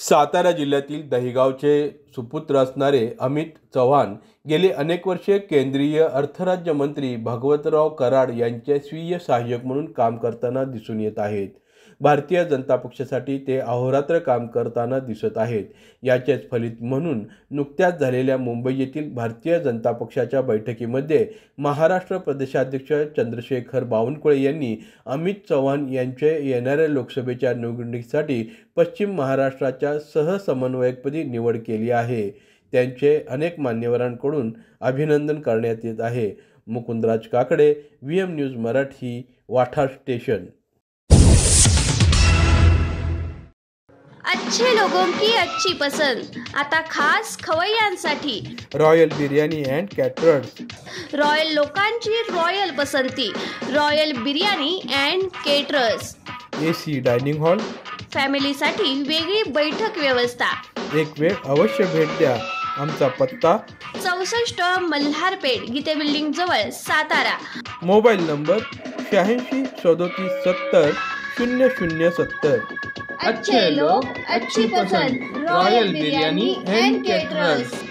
सातारा जिल्ह्यातील दहिगावचे सुपुत्र असणारे अमित चव्हाण गेली अनेक वर्षे केंद्रीय अर्थराज्यमंत्री भगवंतराव कराड यांचे स्वीय सहाय्यक म्हणून काम करताना दिसून येत आहेत। भारतीय जनता पक्षासाठी ते अहोरात्र काम करताना दिसत आहेत। याचेच फलित म्हणून नुकत्याच झालेल्या मुंबई येथील भारतीय जनता पक्षाच्या बैठकीमध्ये महाराष्ट्र प्रदेशाध्यक्ष चंद्रशेखर बावनकुळे यांनी अमित चव्हाण यांचे येणाऱ्या लोकसभेच्या निवडणुकीसाठी पश्चिम महाराष्ट्राच्या सहसमन्वयकपदी निवड केली आहे। त्यांचे अनेक मान्यवरांकडून अभिनंदन करण्यात येत आहे। मुकुंदराज काकडे, VM न्यूज मराठी, वाठा स्टेशन। अच्छे लोगों की अच्छी पसंद आता खास खवय्यांसाठी royal biryani and caterers. Royal लोकांची रॉयल पसंती, royal biryani and caterers. AC dining hall, फॅमिलीसाठी वेगळी बैठक व्यवस्था। एक वेळ अवश्य भेट द्या। आमचा पत्ता 64 मल्हारपेठ, गीते बिल्डिंग जवळ, सातारा। Mobile number 86 37 70 0070। अच्छे लोग, अच्छी पसंद, रॉयल बिर्याणी अँड केटरर्स।